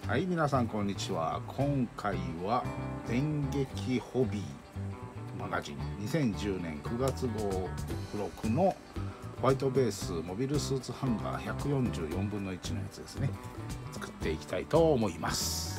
はい、皆さんこんにちは。今回は電撃ホビーマガジン2010年9月号付録のホワイトベースモビルスーツハンガー144分の1のやつですね、作っていきたいと思います。